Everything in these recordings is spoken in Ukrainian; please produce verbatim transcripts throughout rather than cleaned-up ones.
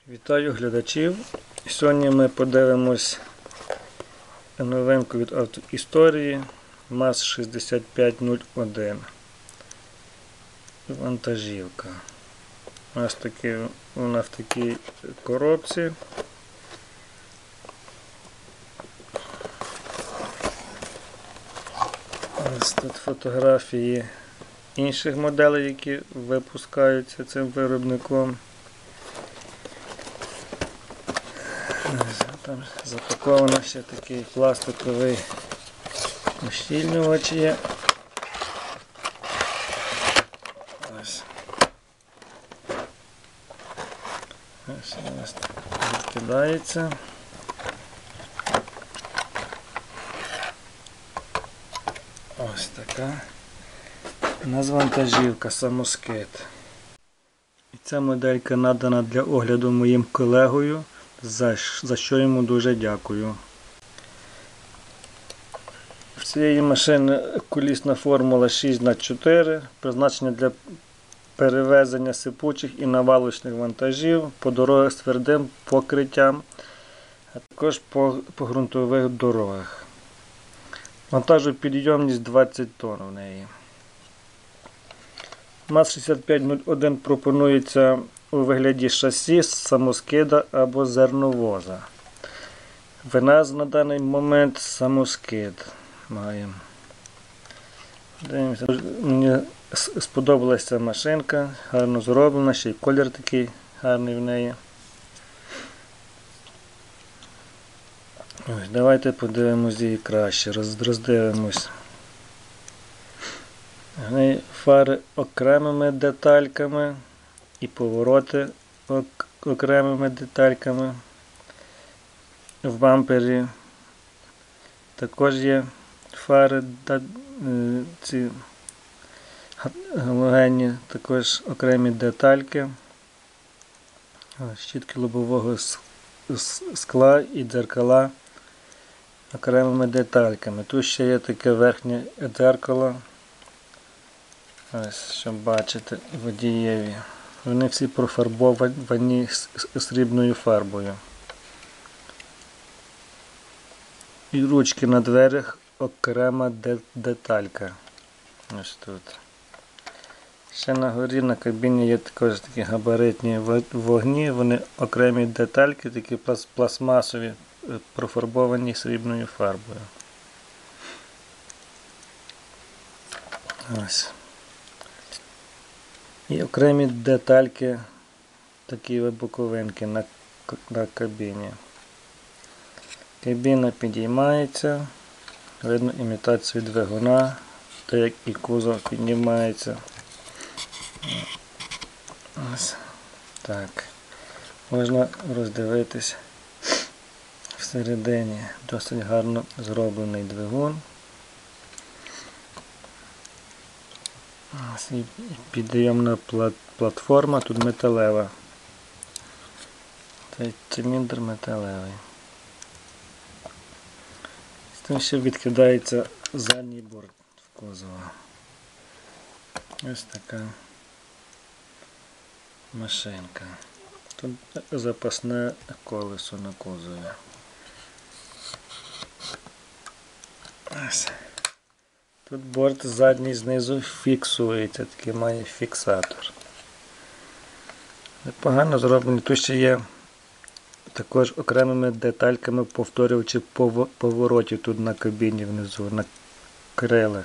Вітаю глядачів! Сьогодні ми подивимось новинку від автоісторії МАЗ шістдесят п'ять нуль один. Вантажівка. У нас такі, вона в такій коробці. Ось тут фотографії інших моделей, які випускаються цим виробником. Там запаковано ще такий пластиковий ущільнювач є. Ось. Ось у нас відкидається. Ось така у нас вантажівка самоскид. І ця моделька надана для огляду моїм колегою, за, за що йому дуже дякую. В цієї машини колісна формула шість на чотири, призначена для перевезення сипучих і навалочних вантажів по дорогах з твердим покриттям, а також по, по ґрунтових дорогах. Вантажопідйомність двадцять тонн в неї. МАЗ шістдесят п'ять нуль один пропонується у вигляді шасі, самоскида або зерновоза. В нас на даний момент самоскид маємо. Дивимося. Мені сподобалася машинка, гарно зроблена, ще й колір такий гарний в неї. Ось, давайте подивимось її краще, роздивимось. Фари окремими детальками і повороти окремими детальками. В бампері також є фари, ці галогенні, також окремі детальки. Щітки лобового скла і дзеркала окремими детальками. Тут ще є таке верхнє дзеркало. Ось, щоб бачити, водієві. Вони всі профарбовані срібною фарбою. І ручки на дверях окрема деталька. Ось тут. Ще на горі на кабіні є також такі габаритні вогні. Вони окремі детальки, такі пластмасові, профарбовані срібною фарбою. Ось. І окремі детальки, такі боковинки на, на кабіні. Кабіна підіймається, видно імітацію двигуна, так як і кузов піднімається. Ось так. Можна роздивитись всередині. Досить гарно зроблений двигун. Ось і підйомна платформа, тут металева. Цей циліндр металевий. З тим ще відкидається задній борт в кузова. Ось така машинка. Тут запасне колесо на кузові. Ось. Тут борт задній знизу фіксується, такий має фіксатор. Непогано зроблені. Тут ще є також окремими детальками повторювачі поворотів тут на кабіні внизу, на крилах.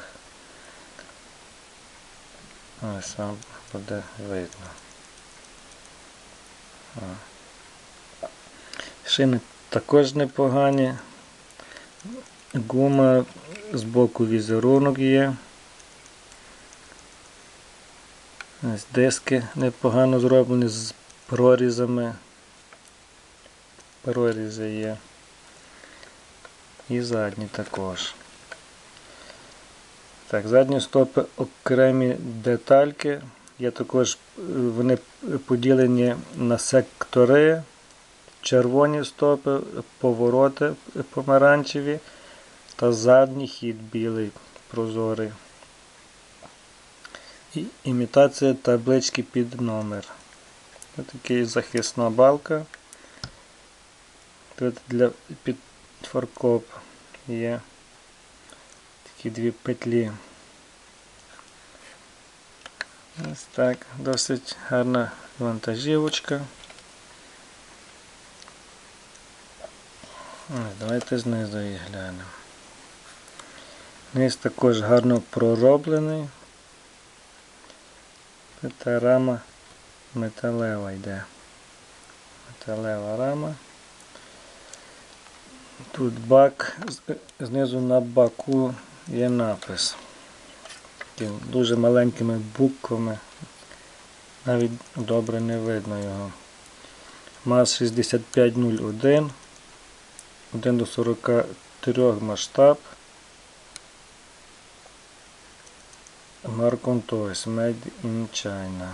Ось вам буде видно. О. Шини також непогані. Гума, з боку візерунок є. Ось диски непогано зроблені з прорізами. Прорізи є. І задні також. Так, задні стопи окремі детальки. Є також, вони поділені на сектори. Червоні стопи, повороти помаранчеві. Та задній хід білий, прозорий. І імітація таблички під номер. Ось така захисна балка. Тут для під фаркоп є такі дві петлі. Ось так, досить гарна вантажівочка. Давайте знизу її глянемо. Низ також гарно пророблений. Та рама металева йде. Металева рама. Тут бак, знизу на баку є напис. Такими дуже маленькими буквами. Навіть добре не видно його. МАЗ шістдесят п'ять нуль один. один до сорока трьох масштаб. Mark on Toys, Made in China.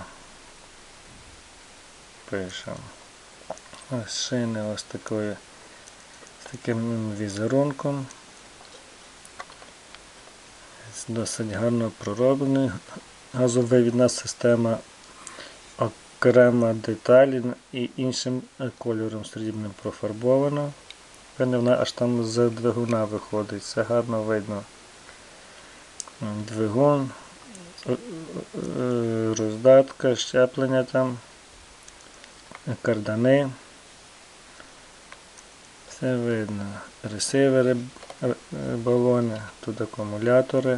Пишемо. Ось шини ось такої, з таким візерунком. Досить гарно пророблений. Газовивідна система, окрема деталі і іншим кольором срібним профарбована. Вона аж там з двигуна виходить, все гарно видно. Двигун, роздатка, щеплення там, кардани. Все видно. Ресивери, балони, тут акумулятори.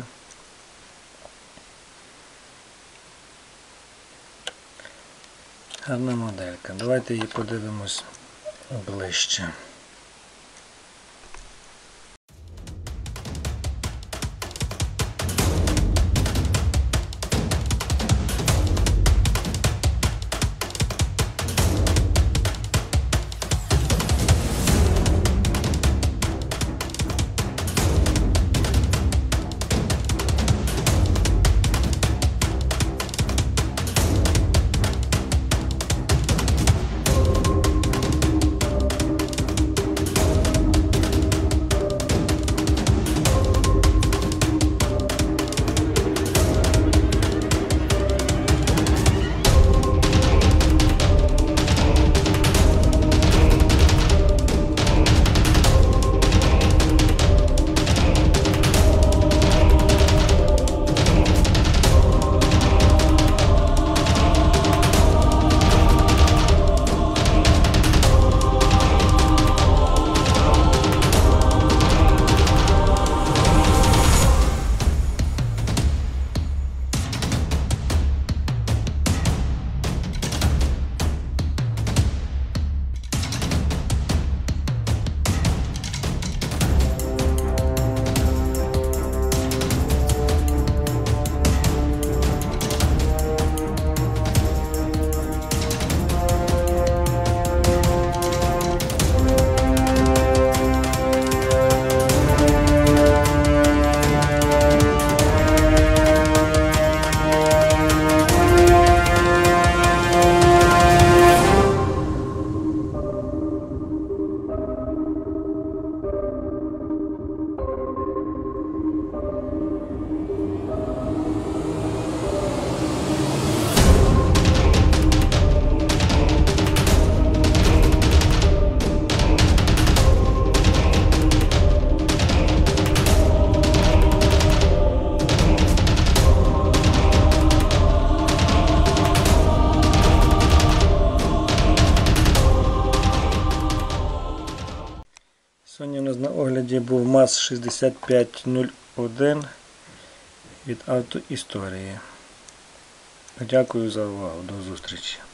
Гарна моделька. Давайте її подивимось ближче. Сьогодні у нас на огляді був МАЗ шістдесят п'ять нуль один від Автоісторії. Дякую за увагу. До зустрічі.